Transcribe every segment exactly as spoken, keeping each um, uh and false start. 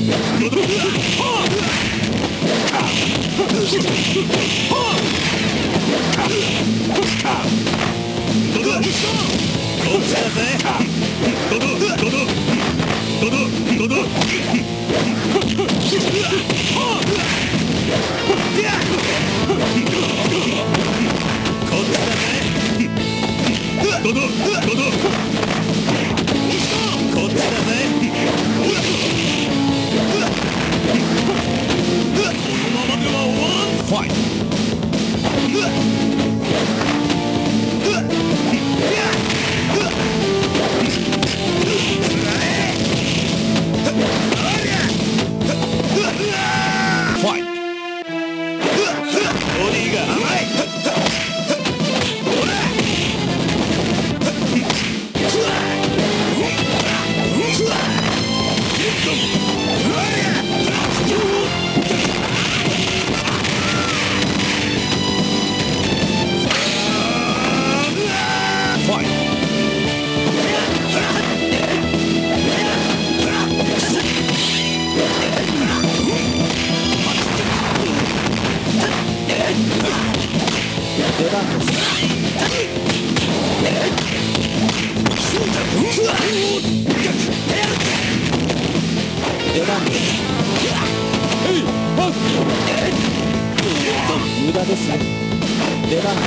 無駄ですね。出番です。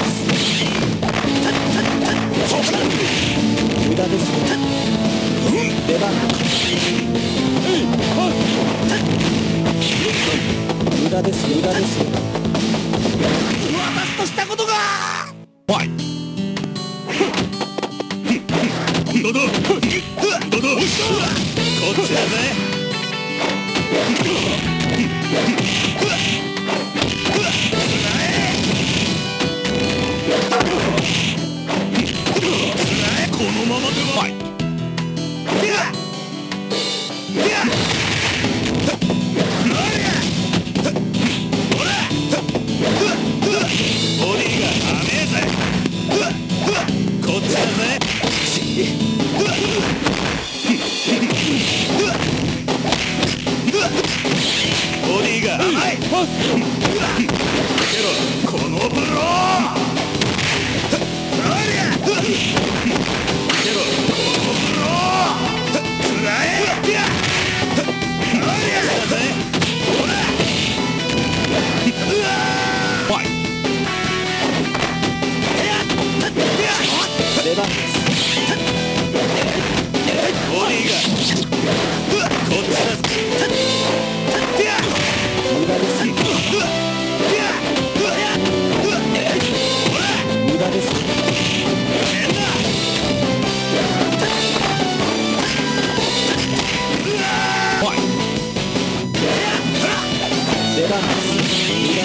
無駄ですね。出番です。無駄です。無駄です。 私としたことがファイどどどどこっちだぜ。このままではボディが甘えぜ。こっちだぜ。ボディが甘い。けどこのブローけどこのブローくらえ。 出番です。 ボディがこっちだぜ。 無駄です。無駄です。出番です。無駄です。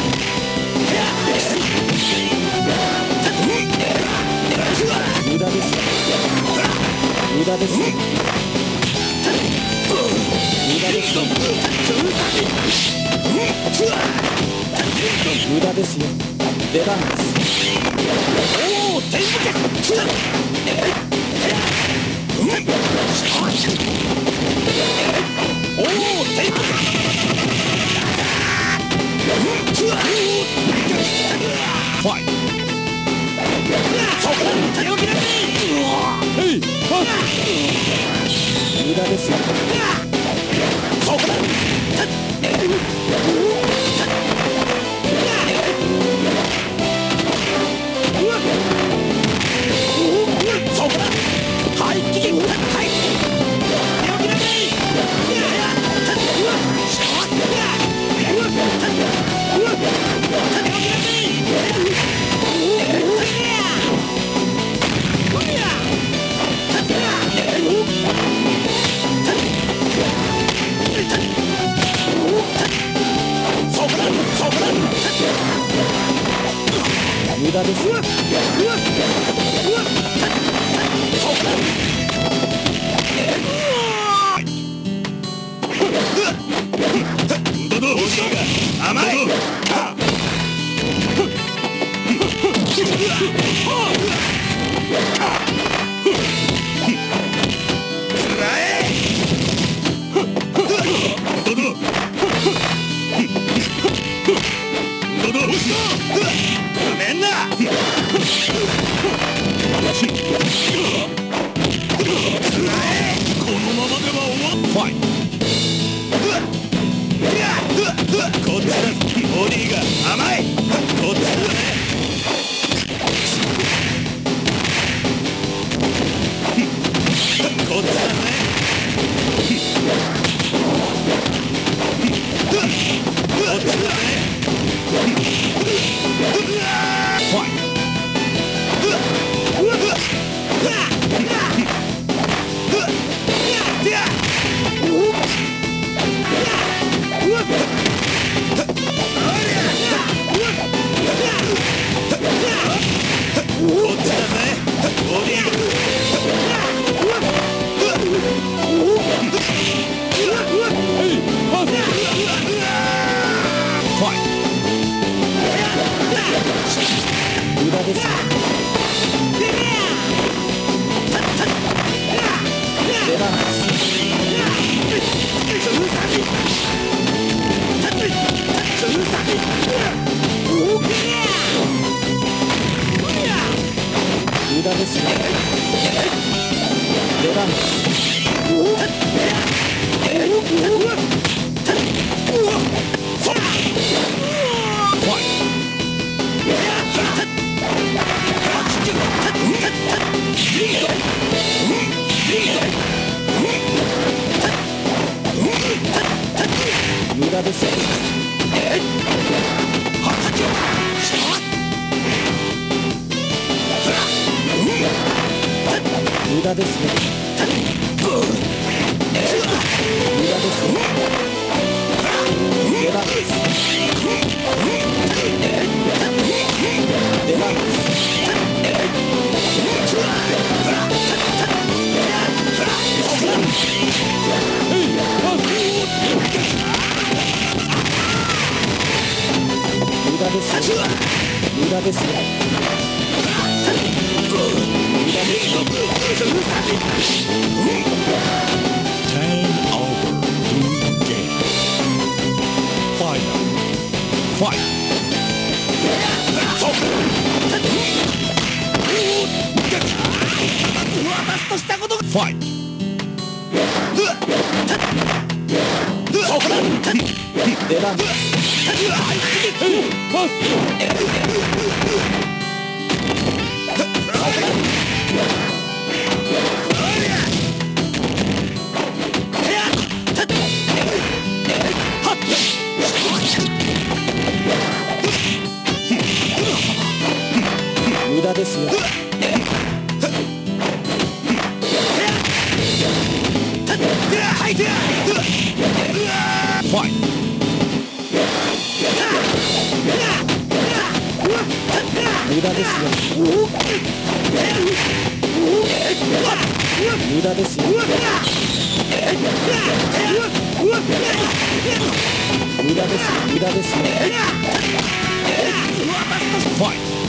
無駄です。無駄です。無駄です。無駄ですよ。出番です。 おお天武家おお天武家ファイ無駄ですよ。無駄です。 甘い。くらえ。 ファイト。こっちだ。ボディが甘い。こっちだね。こっちだね。こっちだね。ファイト。 無駄です。出番です。無駄ですね。出番です。無駄です。無駄ですね。無駄ですね。出番です。出番です。無駄です。無駄ですね。 Game over. Blue game. Final. Fight. 私としたことが Fight. 出番です。無駄ですよ。 ファイト。 無駄ですよ。無駄ですよ。無駄です。無駄ですよ。 ファイト。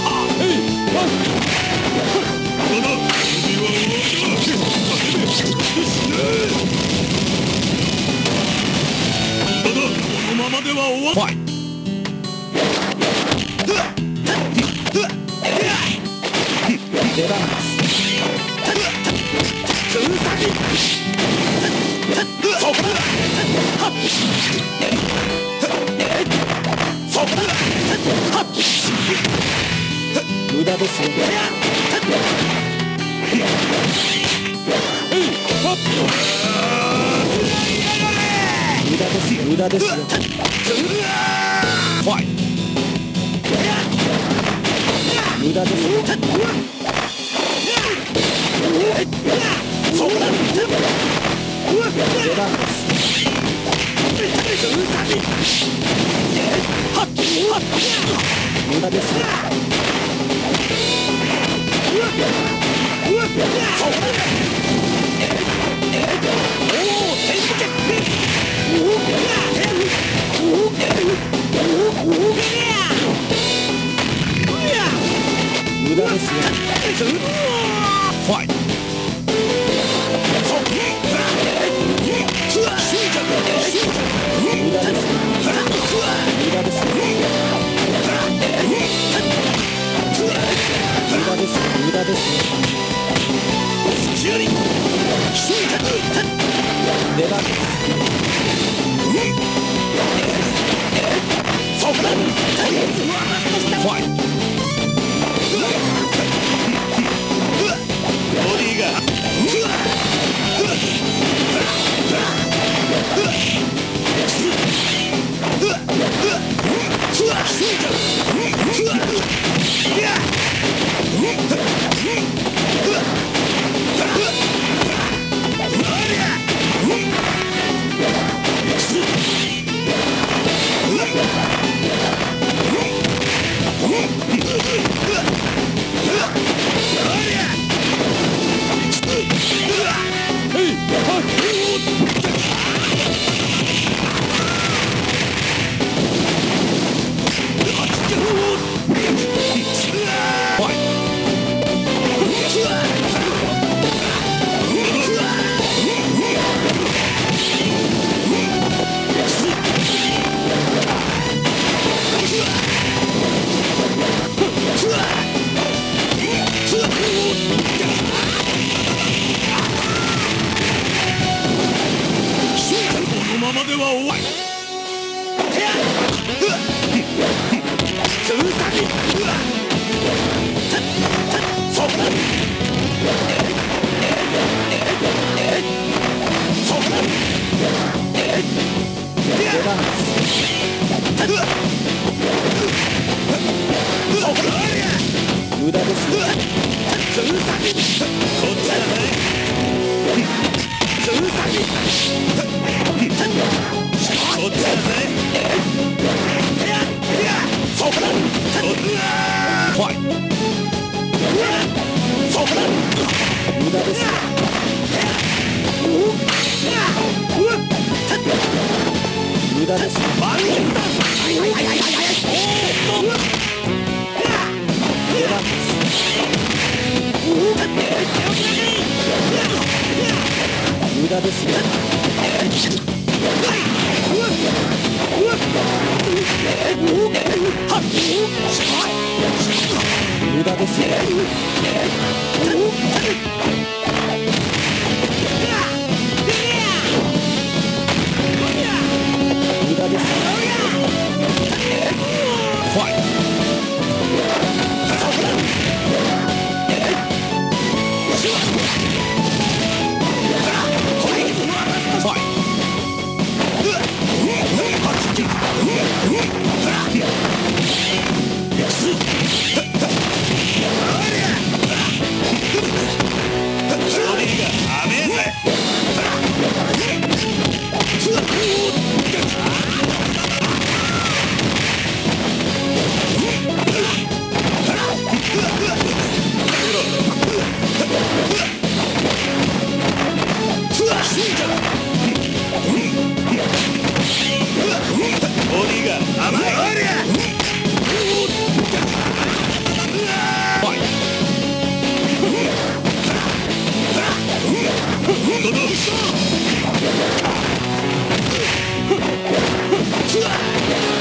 この終わファイ出番です。無駄ですよ。無駄ですよ。無駄ですよ。 ファイ無駄ですよ。出番です。無駄ですよ。無駄ですよ。 ファイ無駄ですよ。無駄ですよ。無駄ですよ。無駄ですよ。出番です。 ファイボディがままでは終わり無駄ですよ。 こっちだねこっちだぜファイ無駄ですよ。無駄ですよ。出番です。無駄ですよ。無駄ですよ。無駄ですよ。 ファイファイうわっ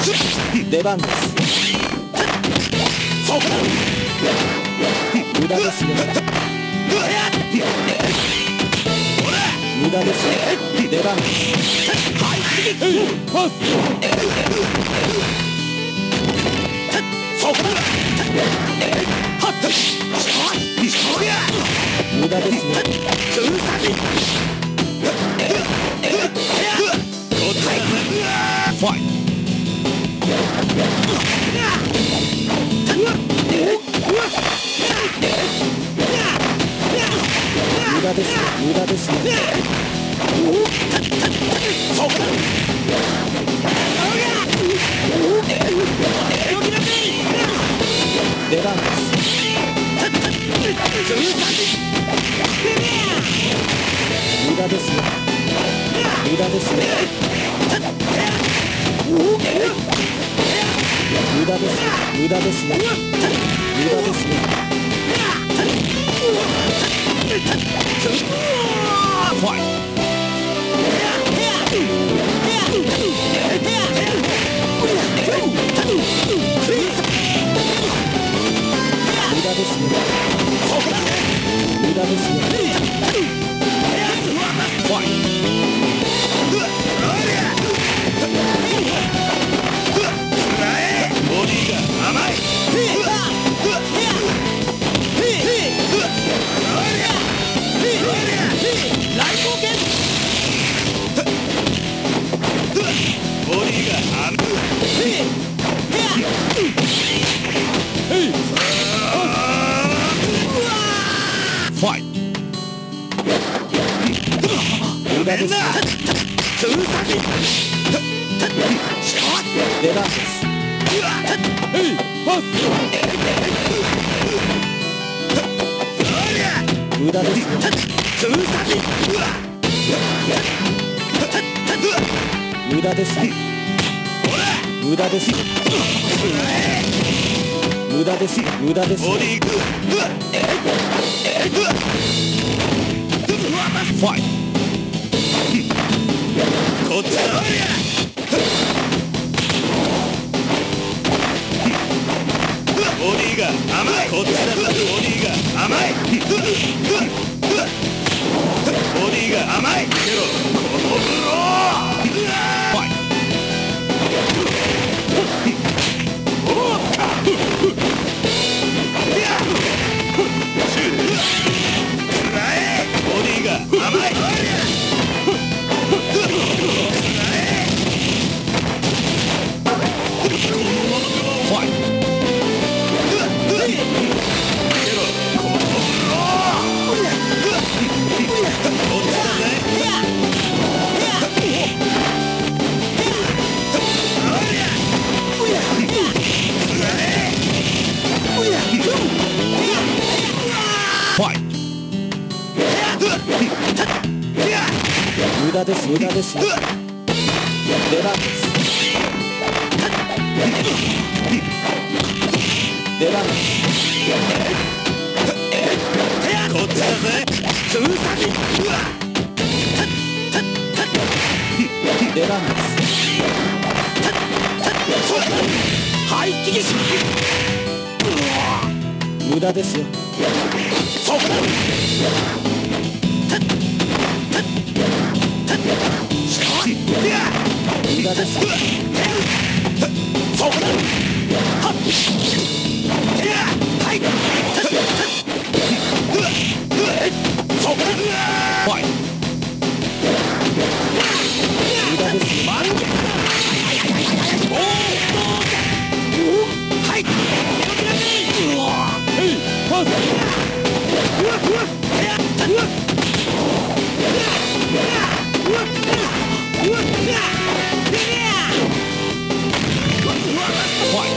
出番です。 そこだ。 無駄ですよ。無駄ですよ。出番です。 はいパス。そこだ。はっ無駄ですよ。 ファイ無駄ですよ。無駄ですよ。出番です。無駄ですよ。無駄ですよ。無駄ですよ。無駄ですよ。無駄ですよ。 ファイ無駄ですよ。無駄ですよ。 ファイボディが甘い。 来光剣。 ボディが甘い。ファイ無駄ですよ。出番です。無駄ですよ。無駄ですよ。無駄ですよ。無駄ですよ。無駄ですよ。 ボディグファイこっちだ。ボディが甘い。こっちだ。ボディが甘い。ボディが甘い。けどこのブローファイボディが甘い。ファイ無駄です。無駄ですよ。出番です。出番です。 こっちだぜ。 出番です。 はいキギシ。 無駄ですよ。 そこだ。 無駄ですよ。 そこだ。はっはいそこだ。 ファイ無駄ですよ。 はいパス。 ファイ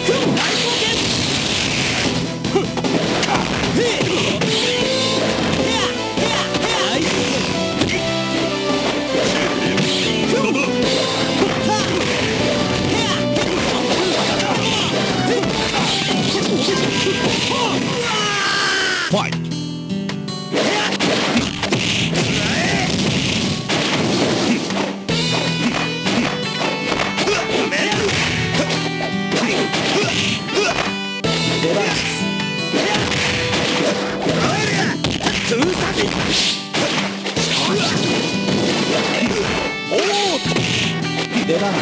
出番です。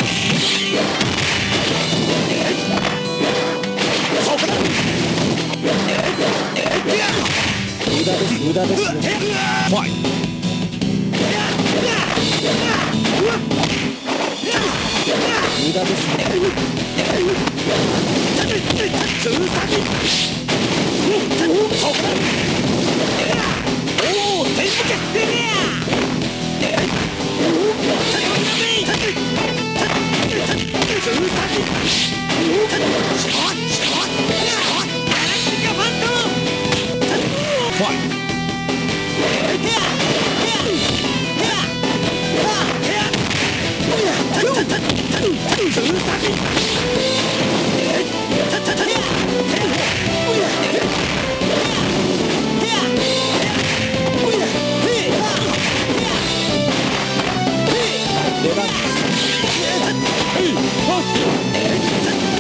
無駄です無駄ですよ。 ファイ無駄ですね。 おお、天使出番です。